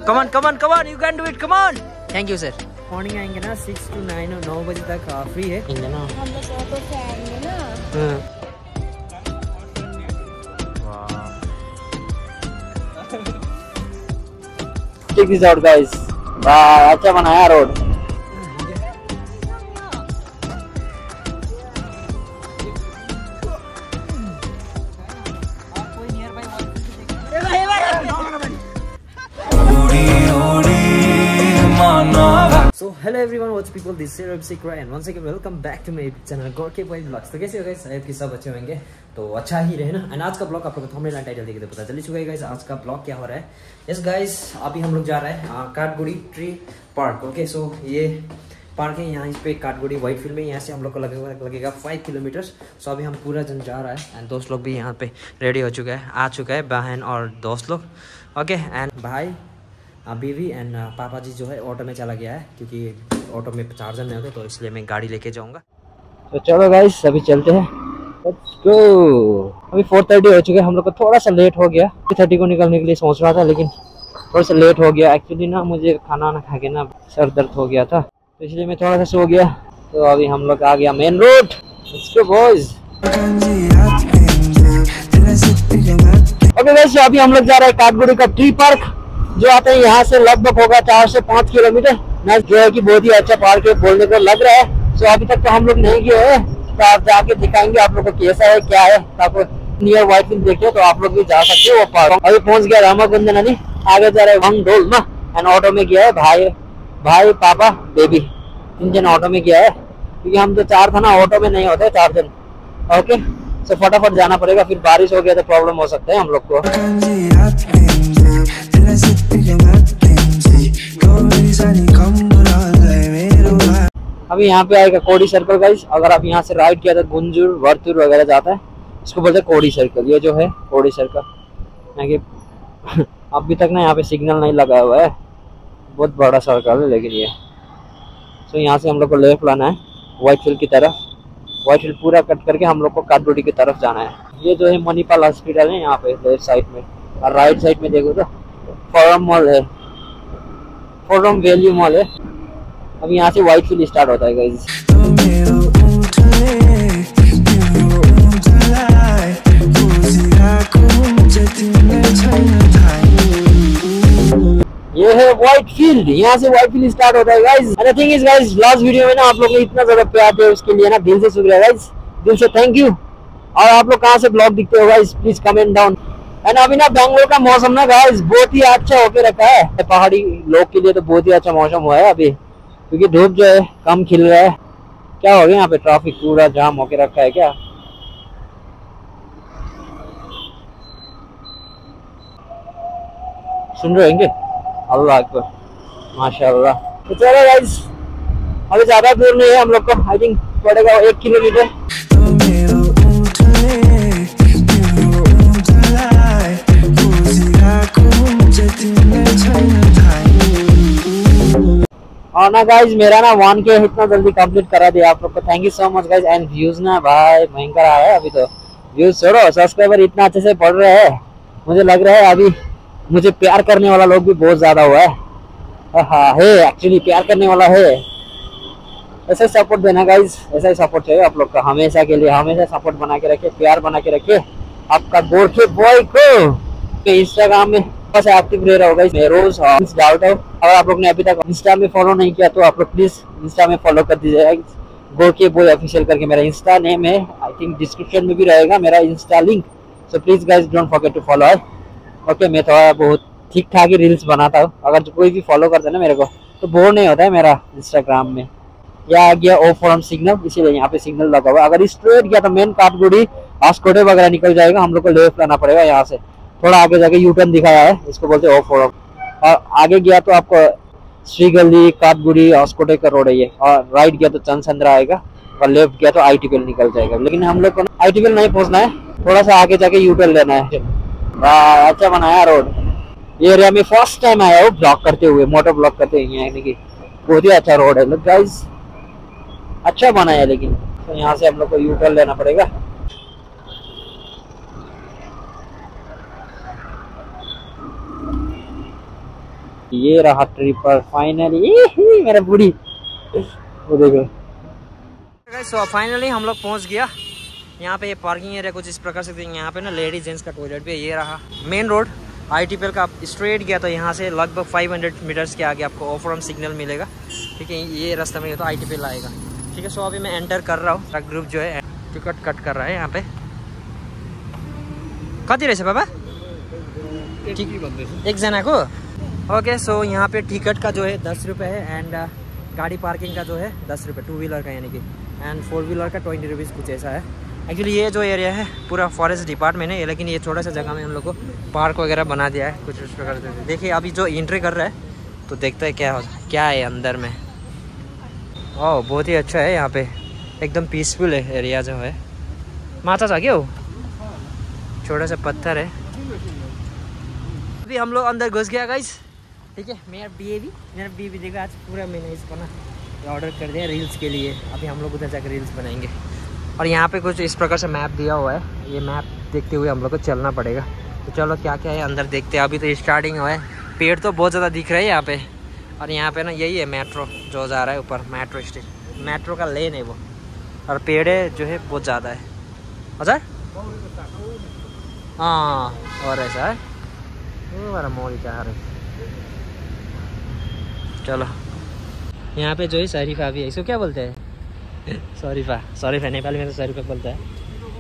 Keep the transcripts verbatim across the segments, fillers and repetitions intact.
Come on come on come on, you can do it, come on. Thank you sir. Morning आएंगे ना six to nine और नौ बजे तक फ्री है ना। हम लोग ऑटो से आएंगे ना। चेक दिस आउट गाइस, वाह अच्छा बनाया road. So hello everyone, what's people, this is Abhishek Rai and once again welcome back to my channel Gorky Boy Vlogs। तो कैसे हो गाइस, आप सब अच्छे होंगे तो अच्छा ही रहे ना। एंड आज का ब्लॉग आप लोगों को थंबनेल टाइटल देख के पता चल चुका है गाइस आज का ब्लॉग क्या हो रहा है। यस गाइस, अभी हम लोग जा रहे हैं Kathguri tree park. Okay, so ये पार्क है, यहाँ इस पे काठगुड़ी व्हाइट फील्ड में, यहाँ से हम लोग को लगेगा लगेगा फाइव किलोमीटर। सो अभी हम पूरा जन जा रहा है एंड दोस्त लोग भी यहाँ पे रेडी हो चुका है, आ चुका है बहन और दोस्त लोग। ओके, एंड भाई बीवी एंड पापा जी जो है ऑटो में चला गया है क्योंकि ऑटो में चार्जर नहीं होते, तो इसलिए मैं गाड़ी लेके जाऊंगा। तो चलो गाइस अभी चलते हैं, लेट्स गो। अभी फोर थर्टी हो चुके हैं, हम लोग को थोड़ा सा लेट हो गया। थ्री थर्टी को निकलने के लिए सोच रहा था लेकिन थोड़ा सा लेट हो गया। एक्चुअली ना मुझे खाना वाना खा के ना सर दर्द हो गया था, तो इसलिए मैं थोड़ा सा सो गया। तो अभी हम लोग आ गया main road, let's go boys. Okay guys, अभी हम लोग जा रहे हैं काठगुड़ी का ट्री पार्क, जो आता है यहाँ से लगभग होगा चार से पाँच किलोमीटर। जो है कि बहुत ही अच्छा पार्क है बोलने को लग रहा है। सो अभी तक तो हम लोग नहीं गए हैं, तो आप जाके दिखाएंगे आप लोग को कैसा है क्या है। तो आपको नियर व्हाइट फील्ड देखिए तो आप लोग भी जा सकते हो वो पार्क। अभी पहुंच गया रामाकुंड नदी, आगे जा रहे हैं वंग डोल ना। एंड ऑटो में गया है भाई भाई पापा बेबी, तीन जन ऑटो में गया है क्योंकि हम तो चार था ना, ऑटो में नहीं होते चार जन। ओके, सो फटाफट जाना पड़ेगा, फिर बारिश हो गया तो प्रॉब्लम हो सकता है हम लोग को। अभी यहाँ पे आएगा कोडी सर्कल गाइस। अगर आप यहाँ से राइट किया तो गुंजूर वर्तुर वगैरह जाता है, इसको बोलते हैं कोडी सर्कल। ये जो है कोडी सर्कल, अभी तक ना यहाँ पे सिग्नल नहीं लगा हुआ है, बहुत बड़ा सर्कल है लेकिन ये। तो यहाँ से हम लोग को लेफ्ट लाना है व्हाइट फील्ड की तरफ। व्हाइट फील्ड पूरा कट करके हम लोग को काठगुड़ी की तरफ जाना है। ये जो है मणिपाल हॉस्पिटल है यहाँ पे लेफ्ट साइड में, और राइट साइड में देखो तो फोरम मॉल है, फोरम वैल्यू मॉल है। अब यहाँ से व्हाइट फील्ड स्टार्ट होता है गाइस। ये है व्हाइट फील्ड, यहाँ से व्हाइट फील्ड स्टार्ट होता है guys. And the thing is guys, last video में ना आप लोग ने इतना ज्यादा प्यार दिया, उसके लिए ना दिल से शुक्रिया गाइस, दिल से थैंक यू। और आप लोग कहाँ से ब्लॉग दिखते हो guys, please comment down. And अभी ना बेंगलोर का मौसम ना गाइस बहुत ही अच्छा होके रखा है, पहाड़ी लोग के लिए तो बहुत ही अच्छा मौसम हुआ है अभी, क्योंकि धूप जो है कम खिल रहा है। क्या हो गया यहाँ पे, ट्रैफिक पूरा जाम होके रखा है क्या। सुन रहे होंगे, अल्लाह अकबर, माशाअल्लाह। तो चलो गाइस अभी ज्यादा दूर नहीं है, हम लोग को आई थिंक पड़ेगा एक किलोमीटर। और ना गाइज मेरा ना वन के इतना जल्दी कंप्लीट करा दिया आप लोग को, thank you so much guys. And views ना भाई भयंकर आया है अभी तो, व्यूज छोड़ो सब्सक्राइबर इतना अच्छे से बढ़ रहे हैं, मुझे लग रहा है अभी मुझे प्यार करने वाला लोग भी बहुत ज्यादा हुआ है। हाँ है, एक्चुअली प्यार करने वाला है। ऐसा ही सपोर्ट देना गाइज, ऐसा ही सपोर्ट चाहिए आप लोग का हमेशा के लिए, हमेशा सपोर्ट बना के रखे, प्यार बना के रखे आपका गोरखे बॉय को। इंस्टाग्राम में बस एक्टिव रह रहा होगा, मैं रोज डालता हूँ। अगर आप लोग ने अभी तक इंस्टा में फॉलो नहीं किया तो आप लोग प्लीज इंस्टा में फॉलो कर दीजिएगा, गोरखे बॉय ऑफिशियल करके मेरा इंस्टा नेम है। आई थिंक डिस्क्रिप्शन में भी रहेगा मेरा Insta link, so please guys don't forget to follow. Okay, मैं थोड़ा बहुत ठीक ठाक ही रील्स बनाता हूँ, अगर कोई भी फॉलो करता है ना मेरे को तो बोर नहीं होता है मेरा इंस्टाग्राम में। या आ गया ओ फॉरम सिग्नल, इसीलिए यहाँ पे सिग्नल लगा हुआ है। अगर स्ट्रेट गया तो मेन काठगुड़ी आस्कोटे वगैरह निकल जाएगा, हम लोग को लेफ्ट लाना पड़ेगा। यहाँ से थोड़ा आगे जाके यू टर्न दिखाया है, इसको बोलते हैं ओ फॉरम। और आगे गया तो आपको श्री गली काठगुड़ी आस्कोटे का रोड है ये, और राइट गया तो चंद्रसंद्रा आएगा, और लेफ्ट गया तो आई टी पी एल निकल जाएगा। लेकिन हम लोग को आई टी पी एल नहीं पहुंचना है, थोड़ा सा आगे जाके यू टर्न लेना है। अच्छा बनाया रोड, ये एरिया में फर्स्ट टाइम आया हूँ ब्लॉक करते हुए, मोटर ब्लॉक करते हुए, यानी कि बहुत ही अच्छा रोड है। लुक गाइस अच्छा बनाया, लेकिन तो यहाँ से हम लोग को यू टर्न लेना पड़ेगा। ये रहा ट्रिपर फाइनली, मेरा बूढ़ी वो देखो। सो फाइनली हम लोग पहुंच गया यहाँ पे। ये पार्किंग एरिया कुछ इस प्रकार से यहाँ पे ना लेडीज जेंट्स का टॉयलेट भी है। ये रहा मेन रोड आईटीपीएल का। आप स्ट्रेट गया तो यहाँ से लगभग पाँच सौ मीटर्स के आगे आपको ऑफ रोड सिग्नल मिलेगा। ठीक है, ये रास्ते में तो आईटीपीएल आएगा। ठीक है, सो अभी मैं एंटर कर रहा हूँ। ट्रक ग्रुप जो है टिकट कट कर रहा है यहाँ पे। कति रहेछ बाबा एक जना को? ओके, सो यहाँ पे टिकट का जो है दस रुपये है एंड गाड़ी पार्किंग का जो है दस रुपये, टू व्हीलर का यानी कि, एंड फोर व्हीलर का ट्वेंटी रुपीज़ कुछ ऐसा है। एक्चुअली ये जो एरिया है पूरा फॉरेस्ट डिपार्टमेंट है, लेकिन ये छोटा सा जगह में हम लोग को पार्क वगैरह बना दिया है कुछ उस प्रकार से। देखिए अभी जो एंट्री कर रहा है तो देखते हैं क्या हो क्या है अंदर में। ओह बहुत ही अच्छा है यहाँ पे, एकदम पीसफुल है एरिया जो है। माचा था क्या हो, छोटा सा पत्थर है। अभी हम लोग अंदर घुस गया गाइस। ठीक है, मेरा बेबी मेरा बेबी देखो आज पूरा मैंने इसको ना ऑर्डर कर दिया रील्स के लिए। अभी हम लोग उधर जाकर रील्स बनाएंगे। और यहाँ पे कुछ इस प्रकार से मैप दिया हुआ है, ये मैप देखते हुए हम लोग को चलना पड़ेगा। तो चलो क्या क्या है अंदर देखते हैं। अभी तो स्टार्टिंग हुआ है, पेड़ तो बहुत ज़्यादा दिख रहे हैं यहाँ पे। और यहाँ पे ना यही है मेट्रो जो जा रहा है ऊपर, मेट्रो स्टेशन, मेट्रो का लेन है वो। और पेड़ जो है बहुत ज़्यादा है। अच्छा हाँ, और ऐसा है वो वाला मोरी चाह रहे। चलो यहाँ पे जो है शरीफा भी है, इसको क्या बोलते हैं? शरीफा, शरीफा नेपाली में तो शरीफा बोलता है।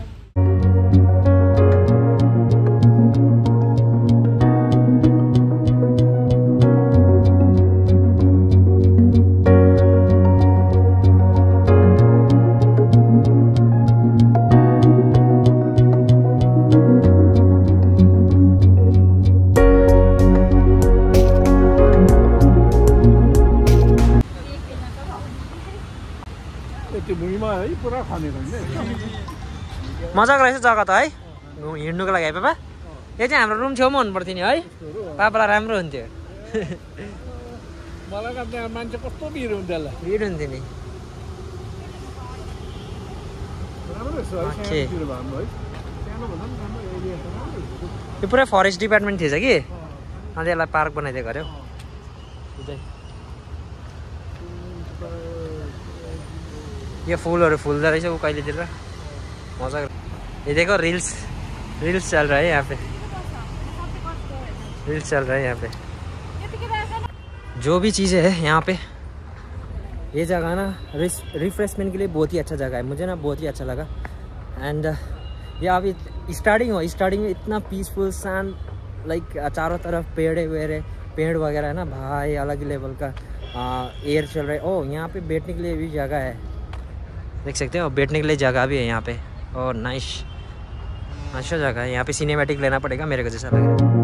मजाको रहेछ जग्गा त है हिँड्नुको लागि है पापा। यो चाहिँ हाम्रो रुम छेउमा हुनु पर्थ्यो नि है, पापालाई राम्रो हुन्थ्यो। मान्छे कस्तो भिड हुन्थ्यो होला, भिड हुन्थ्यो नि। यो पुरै फरेस्ट डिपार्टमेन्ट थिएछ कि, अन्त यसलाई पार्क बनाइदिएको अरे हौ। यो फुलहरू फुल्दो रहेछ ऊ कहिलेतिर, मजा। ये देखो रील्स रील्स चल रहा है यहाँ पे, रील्स चल रहा है यहाँ पे। जो भी चीज़ें है यहाँ पे, ये जगह ना रिफ्रेशमेंट के लिए बहुत ही अच्छा जगह है। मुझे ना बहुत ही अच्छा लगा। एंड ये अभी स्टार्टिंग हो, स्टार्टिंग में इतना पीसफुल शांत, लाइक चारों तरफ पेड़ वेड़ पेड़ वगैरह है ना भाई, अलग लेवल का एयर चल रहा है। ओह यहाँ पे बैठने के लिए भी जगह है, देख सकते हो बैठने के लिए जगह भी है यहाँ पे। और नाइस, अच्छा जगह है यहाँ पे। सिनेमैटिक लेना पड़ेगा मेरे को जैसा लग रहा है।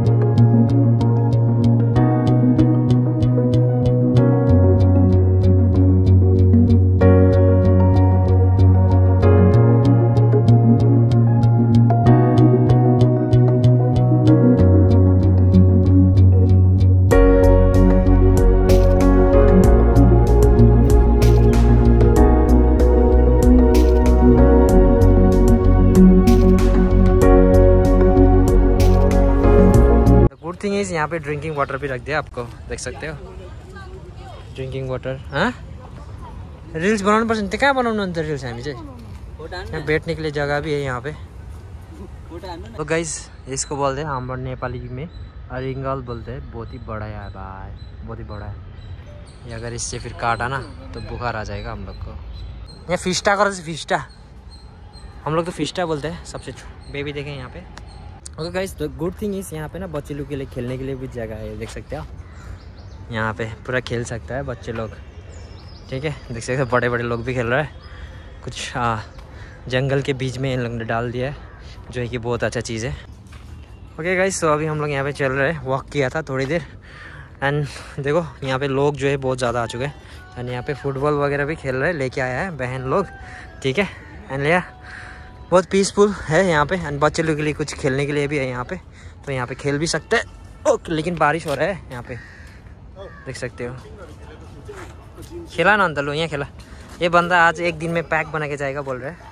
थिंग इज यहाँ पे ड्रिंकिंग वाटर भी रख दिया आपको, देख सकते हो ड्रिंकिंग वाटर। हाँ रिल्स बनाउनु पर्छ नि, त्यो कहाँ बनाउनु अन्त रिल्स? हामी चाहिँ यहाँ बैठने के लिए जगह भी है यहाँ पे। तो गाइस इसको बोलते हैं हम नेपाली में अरिंगल बोलते हैं। बहुत ही बड़ा है भाई, बहुत ही बड़ा है ये। अगर इससे फिर काटा ना तो बुखार आ जाएगा हम लोग को। यहाँ फिस्टा करो, फिस्टा हम लोग तो फिस्टा बोलते हैं। सबसे बेबी देखें यहाँ पे। Okay guys, the good thing is यहाँ पे ना बच्चे लोग के लिए खेलने के लिए भी जगह है, देख सकते हो यहाँ पे पूरा खेल सकता है बच्चे लोग। ठीक है, देख सकते हो बड़े बड़े लोग भी खेल रहे हैं। कुछ आ, जंगल के बीच में इन लोग ने डाल दिया है, जो है कि बहुत अच्छा चीज़ है। ओके गाइस, तो अभी हम लोग यहाँ पे चल रहे हैं, वॉक किया था थोड़ी देर। एंड देखो यहाँ पे लोग जो है बहुत ज़्यादा आ चुके हैं। एंड यहाँ पे फुटबॉल वगैरह भी खेल रहे हैं, लेके आया है बहन लोग। ठीक है, एंड लिया बहुत पीसफुल है यहाँ पे। एंड बच्चे लोग के लिए कुछ खेलने के लिए भी है यहाँ पे, तो यहाँ पे खेल भी सकते हैं। ओके, लेकिन बारिश हो रहा है यहाँ पे, देख सकते हो। खेला ना अंदर लो, यहाँ खेला। ये बंदा आज एक दिन में पैक बना के जाएगा बोल रहे हैं।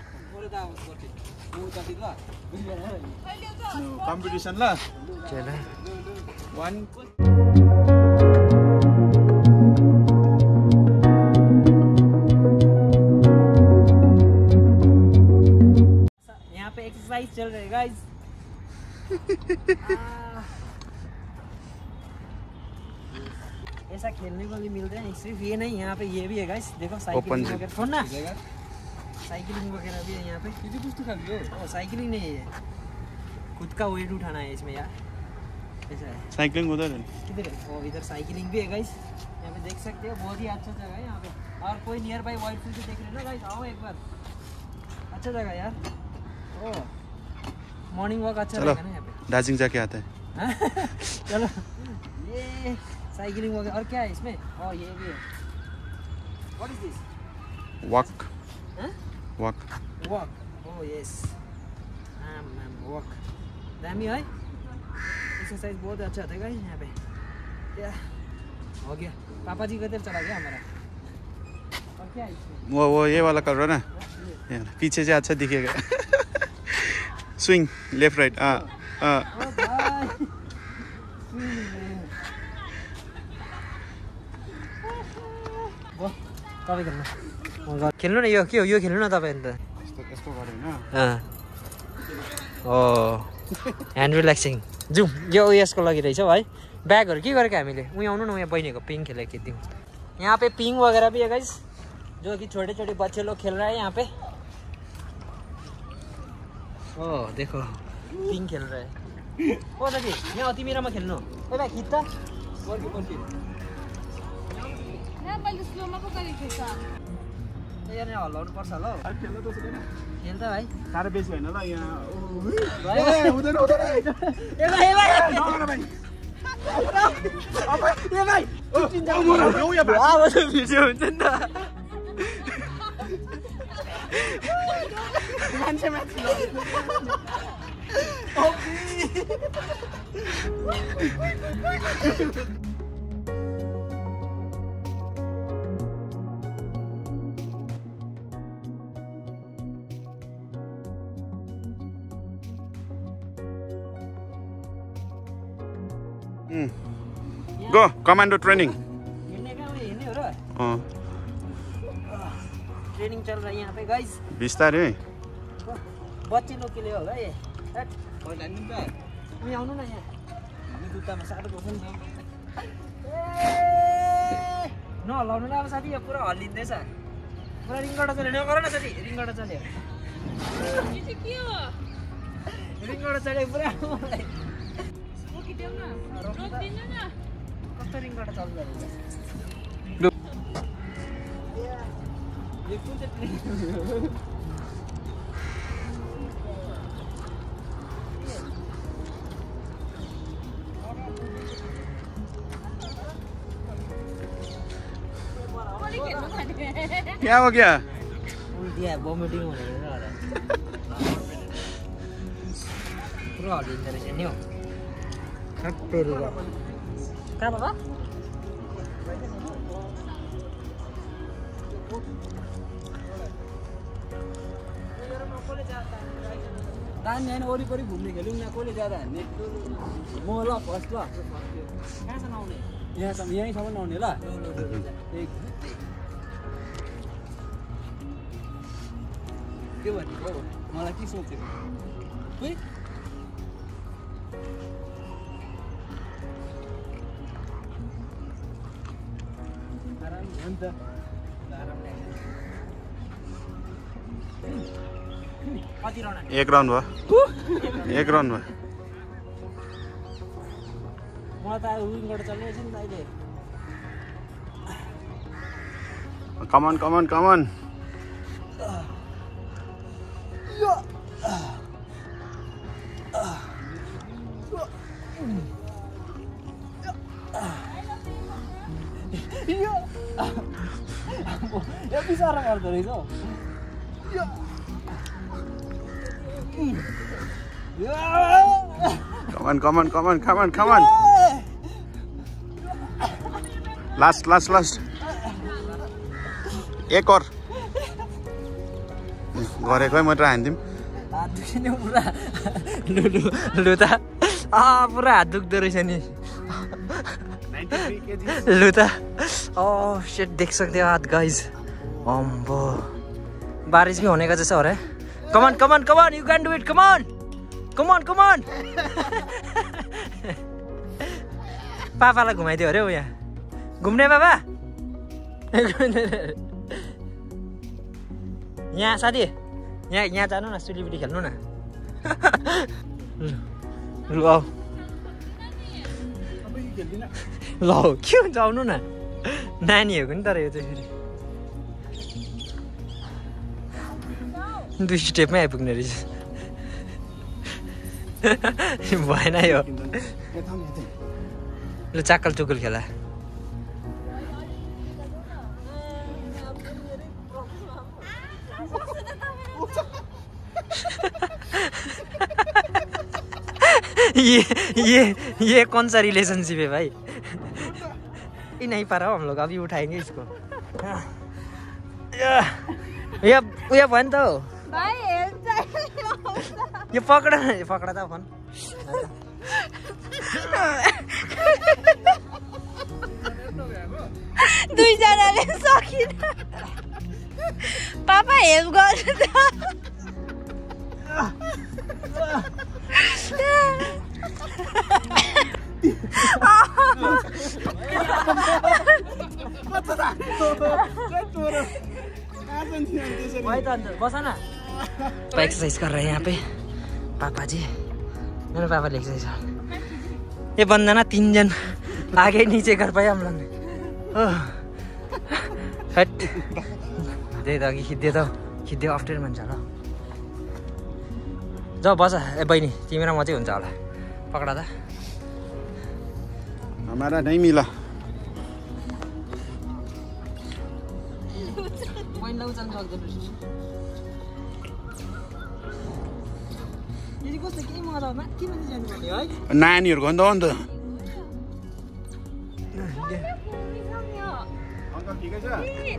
कॉम्पिटिशन ला चलो वन गाइस। ऐसा खेलने को भी मिल रहा है, सिर्फ ये नहीं, यहाँ पे ये भी है गाइस, देखो साइकिलिंग वगैरह, सुन ना, साइकिलिंग वगैरह भी है यहाँ पे। किसी कुछ तो खाली हो, साइकिलिंग नहीं है ये, खुद का वेट उठाना है इसमें यार, ऐसा है। साइकिलिंग उधर है, किधर है? वो इधर साइकिलिंग भी है गाइस, यहाँ पे देख सकते हो, बहुत ही अच्छा जगह है यहाँ पे। और कोई नियर बाई वाइट फील्ड देख रहे हो ना गाइस, आओ एक बार, अच्छा जगह यार। ओ मॉर्निंग वॉक अच्छा रहेगा ना यहाँ पे। दार्जिलिंग जाके आता है। चलो ये साइकिलिंग वगैरह, और क्या है इसमें? और ये भी है, what is this? Walk, walk, walk, oh yes, ma'am ma'am walk, दामी है, एक्सरसाइज बहुत अच्छा था गाइस यहाँ पे। या हो गया, पापा जी का तेल चला गया हमारा। और क्या है इसमें? वो वो ये वाला कर रहा ना, पीछे से अच्छा दिखेगा। स्विंग लेफ्ट राइट, हाँ हाँ। खेल्नु न, यो के हो, यो खेल्नु न तपाईँ अन्त। ओ ह्यान्ड रिल्याक्सिङ जाउँ, यो उयसको लागि रहेछ हौ है। ब्यागहरू के गरेको हामीले, उहीँ आउनु न, उहाँ बहिनीको पिङ खेलेको खिच्यौँ। यहाँ पे पिङ वगैरह भी है गाइस, जो कि छोटे छोटे बच्चे लोग खेल रहे हैं यहाँ पे। ओ देखो पिङ खेल रहे हैं। ओ साथी यहाँ अति मेरामा खेल्नु, ए भाइ खिच्छ यहाँ हल्लाउनु पर्छ होला हौ। खेल त भाइ, साह्रो बेसी होइन ल यहाँ। हुँदैन हुँदैन, ए भाइ ए भाइ ए भाइ भिडियो हुन्छ नि त। मान्छे माथि Go, commando training. ट्रेनिंग चल रहा है यहाँ पे गाइस, बिस्तारै बच्चे लोग के लिए होगा ये। आउनु न यहाँ, जुत्तामा साह्रो पर्छ नि त। नहल्लाउनु न अब साथी, यो पुरा हल्लिँदैछ, पुरा रिङबाट चल्यो। नगर न साथी, रिङबाट चल्यो, रिङबाट चल्यो पुरा। कस्तो रिङबाट चल्दो रहेछ यो, कुन चाहिँ ट्रेन? क्या हो गया? उल्टी है, वोमिटिङ भनेर होला, पुरा हल्लिँदो रहेछ नि हौ। कहाँ बाबा? दामी होइन, वरिपरि घुम्ने खेल्यौँ न, कसले ज्यादा हान्ने? म ल फर्स्ट ल, कहाँसम्म आउने? यहाँसम्म, यहीँसम्म आउने ल। के भनेको मलाई के सोचेको? आराम हो नि त, आराम लाग्छ। कति राउन्ड? एक राउन्ड भयो, एक राउन्ड भयो। मलाई त विङबाट चल्ने रहेछ नि त अहिले। कमन कमन कमन। यति साह्रो पर्दो रहेछ हौ। Come on, come on, come on, come on, come on. Last, last, last. एक और गरेकै मात्र हान्दिउँ। हात दुख्ने पुरा, लु लु लु त, आ पुरा हात दुख्दो रहेछ नि। लु त, ओह शिट, देख सकते हो हाथ गाइस। अम्बो बारिश भी होने का जैसा हो रहा है। Come on come on come on, you can do it, come on come on come on पापालाई घुमाइदियो अरे हौ यहाँ घुम्ने बाबा यहाँ साथी यहाँ यहाँ जानु न सिलिपिटी खेल्नु न ल आऊ ल के हुन्छ आउनु न नानीहरूको नि तर यो चाहिँ फेरि दुई स्टेपमै आइपुग्ने रहेछ भएन यो ल चाकल चुकुल खेला ये ये ये कौन सा रिलेशनशिप है भाई ये नहीं पा रहा हम लोग अभी उठाएंगे इसको ये ये भयो नि त भाइ हेल्प यो पक्रा पक्रा त फोन दुईजनाले सकिन पापा हेल्प गर्नु त बस ना एक्सरसाइज कर रहे हैं यहाँ पे पापा जी मेरे पापा एक्सरसाइज ये बंदा ना तीन जन आगे नीचे कर पाए हम लोग ने हट दे दो कि खिच्दे त खिच्दे अप्ठ्यारो मान्छ होला जाऊ बस ए बहिनी तिमी र म चाहिँ हुन्छ होला पक्रा त हमारा नहीं मिला नानीहरूको नि त हो नि त अङ्कल ठिकै छ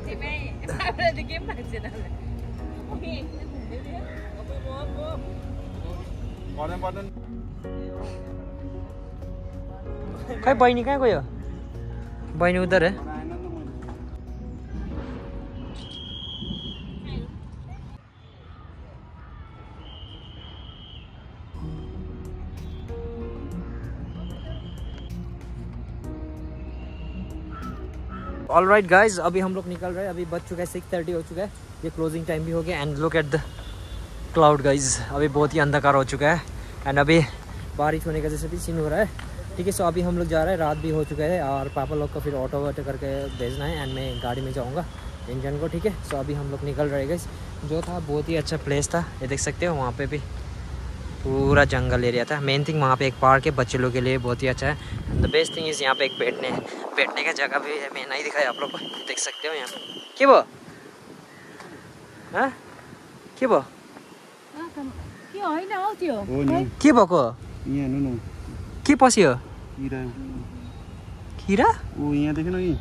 पर्दैन पर्दैन खै बहिनी कहाँ गयो बहिनी उधर है ऑलराइट गाइज अभी हम लोग निकल रहे हैं अभी बज चुका है सिक्स थर्टी हो चुका है ये क्लोजिंग टाइम भी हो गया and look at the cloud guys अभी बहुत ही अंधकार हो चुका है एंड अभी बारिश होने का जैसे भी सीन हो रहा है ठीक है। सो अभी हम लोग जा रहे हैं रात भी हो चुका है और पापा लोग को फिर ऑटो वाटो करके भेजना है एंड मैं गाड़ी में जाऊँगा इंजन को ठीक है। सो अभी हम लोग निकल रहे गाइज जो था बहुत ही अच्छा प्लेस था ये देख सकते हो वहाँ पे भी पूरा जंगल एरिया था। मेन थिंग वहाँ पे एक पार्क है बच्चे लोग के लिए बहुत ही अच्छा है। द बेस्ट थिंग इज़ यहाँ पे एक बैठने बैठने का जगह भी है मैं नहीं दिखाया आप लोग को देख सकते हो यहाँ पे के भो हाँ के भो के होइन हौ त्यो हो नि के भएको यहाँ हेर्नु न के पस्यो किरा खिरा ओ यहाँ देख्नु नि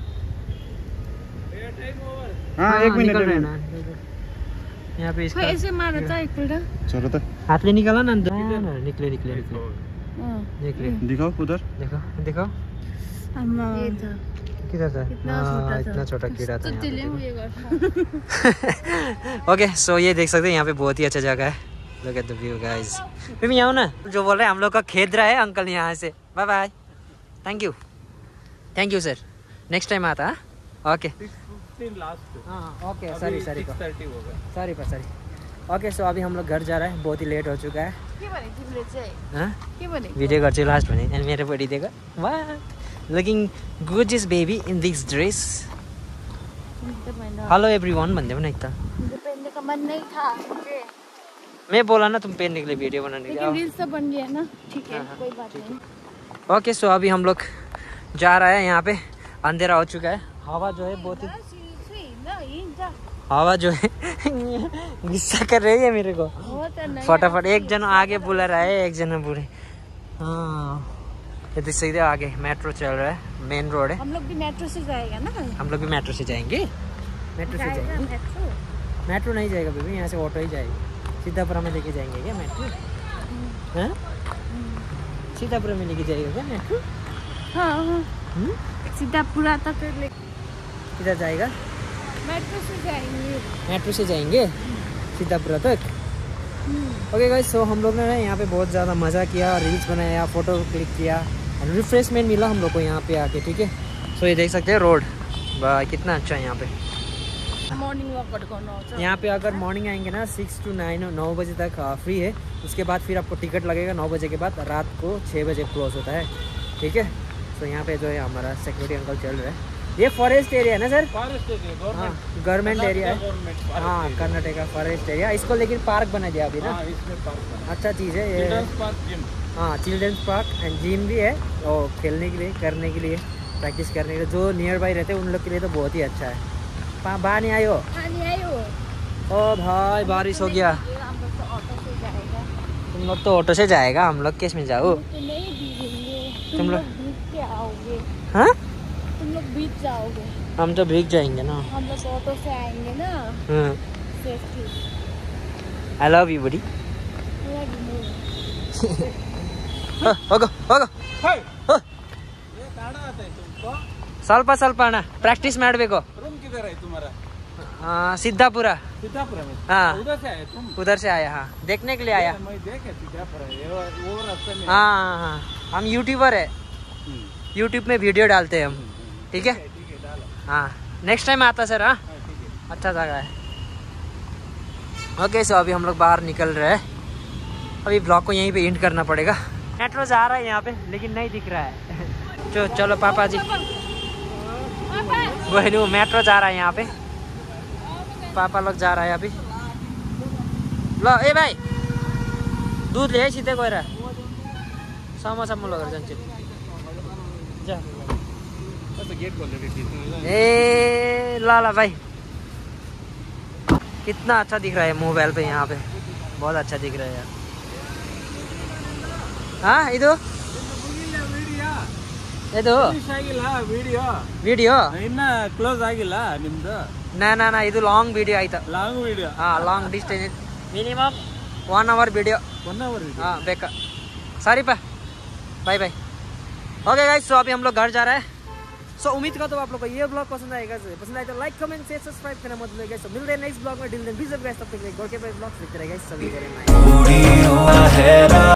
हाँ एक मिनट निकल रहे ना यहाँ पे इसका यसो मार त एकपल्ट चलो त हाथले निकाला ना अंदर निकले निकले निकले निकले दिखाओ उधर देखो देखो आमा किधर था इतना हाँ, छोटा था। इतना छोटा कीड़ा था यहाँ त्यसले पे। उयो गर्छ ओके सो ये देख सकते हैं यहाँ पे बहुत ही अच्छा जगह है look at the view guys फिर यहाँ ना जो बोल रहे हैं हम लोग का खेद रहा है अंकल यहाँ से bye bye thank you thank you sir next time आता है ओके हाँ ओके सॉरी सॉरी सॉरी पर सॉरी ओके सो अभी हम लोग घर जा रहे हैं बहुत ही लेट हो चुका है के भने तिमीले चाहिँ हाँ के भने भिडियो गर्छु लास्ट भने अनि मेरो बडी दिएको वाह looking gorgeous baby in this dress hello everyone भन्दै न एक त मुझे पहनने का मन नहीं था मुझे मैं बोला ना तुम पहनने के लिए वीडियो बनाने के लेकिन लिए रील्स तो बन गया ना ठीक है कोई बात नहीं ओके सो अभी हम लोग जा रहे हैं यहाँ पे अंधेरा हो चुका है हवा जो है बहुत ही हवा जो है गुस्सा कर रही है मेरे को फटाफट एक जन आगे बुला रहा है एक जन बुरे हाँ ये देख सकते हो आगे मेट्रो चल रहा है मेन रोड है हम लोग भी मेट्रो से जाएगा ना हम लोग भी मेट्रो से जाएंगे मेट्रो से जाएगा जाएंगे मेट्रो मेट्रो नहीं जाएगा बेबी यहाँ से ऑटो ही जाएगी सीतापुरा में लेके जाएंगे क्या मेट्रो हाँ सीतापुरा में लेके जाएगा क्या मेट्रो हाँ हाँ हम्म? सीधा पूरा तक ले किधर जाएगा मेट्रो से जाएंगे मेट्रो से जाएंगे सीतापुरा तक ओके गाइस, सो हम लोग ने यहाँ पे बहुत ज़्यादा मज़ा किया, रील्स बनाया, फ़ोटो क्लिक किया, रिफ्रेशमेंट मिला हम लोग को यहाँ पे आके, ठीक है। सो ये देख सकते हैं रोड, वाह कितना अच्छा है यहाँ पे। मॉर्निंग वॉक गर्नु आउँछ। यहाँ पे अगर मॉर्निंग आएंगे ना सिक्स टू नाइन नौ बजे तक फ्री है। उसके बाद फिर आपको टिकट लगेगा नौ बजे के बाद, रात को छः बजे क्लोज होता है, ठीक है। तो यहाँ पे जो है हमारा सिक्योरिटी अंकल चल रहा है। ये फॉरेस्ट एरिया है ना सर? फॉरेस्ट एरिया, हाँ गवर्नमेंट एरिया है, हाँ कर्नाटका फॉरेस्ट एरिया। इसको लेकिन पार्क बना दिया अभी ना, हाँ, इसमें पार्क अच्छा चीज़ है ये। Children's park, gym. हाँ चिल्ड्रंस पार्क एंड जिम भी है, और खेलने के लिए, करने के लिए, प्रैक्टिस करने के लिए जो नियर बाई रहते हैं उन लोग के लिए तो बहुत ही अच्छा है। पा बाहर नहीं आयो? पानी आयो। ओ भाई बारिश हो गया। हम लोग तो ऑटो से जाएगा। तुम लोग तो ऑटो से जाएगा, हम लोग किस में जाओ? तो नहीं भीगेंगे, तुम तुम लोग- लोग भीग के आओगे। हाँ तुम लोग भीग जाओगे, हम तो भीग जाएंगे ना। हम लोग ऑटो से आएंगे ना हाँ safety. I love you buddy. ಹೋಗೋ ಹೋಗೋ ಸ್ವಲ್ಪ ಸ್ವಲ್ಪ ಅಣ್ಣ ಪ್ರಾಕ್ಟೀಸ್ ಮಾಡಬೇಕು। रूम किधर है तुम्हारा? सिद्धापुरा। सीतापुर में? हाँ उधर से आए तुम? उधर से आया, हाँ देखने के लिए आया। मैं देखे सीतापुर है, ये वो- वो रास्ते में। हाँ हाँ हाँ हम यूट्यूबर है, यूट्यूब में वीडियो डालते हैं हम, ठीक है। ठीक है, डालो। हाँ नेक्स्ट टाइम आता सर। हाँ हाँ, ठीक है। अच्छा जगह है। ओके सो अभी हम लोग बाहर निकल रहे हैं, अभी ब्लॉग को यहीं पे एंड करना पड़ेगा। मेट्रो जा रहा है यहाँ पे लेकिन नहीं दिख रहा है। चलो चलो पापा जी, बहनू मेट्रो जा रहा है यहाँ पे, पापा लोग जा रहा है अभी। ल ए भाइ दुध ल्याए सिधै गएर समोसा मुलो गरेर जान्छु। जा बस गेट खोल दे बेटी। ए ल ल भाई, कितना अच्छा दिख रहा है मोबाइल पे, यहाँ पे बहुत अच्छा दिख रहा है यार। हाँ ಇದು ಇದು ಆಗಿಲ್ಲ ವಿಡಿಯೋ, ವಿಡಿಯೋ ಇನ್ನ ಕ್ಲೋಸ್ ಆಗಿಲ್ಲ ನಿಮ್ದು? ನಾ ನಾ ನಾ ಇದು ಲಾಂಗ್ ವಿಡಿಯೋ ಆಯ್ತಾ? Long video? हाँ long distance minimum one hour video. One hour हाँ बेका सॉरी पा bye bye. Okay guys, so अभी हम लोग घर जा रहे हैं। सो उम्मीद करता हूँ आप लोग को ये ब्लॉग पसंद आएगा। पसंद आए तो लाइक कमेंट शेयर सब्सक्राइब करना मत भूलिएगा। सो मिलते हैं नेक्स्ट ब्लॉग में, till then peace off guys, तब तक के लिए गॉड के ब्लॉग देखते रहिए गाइस सभी को।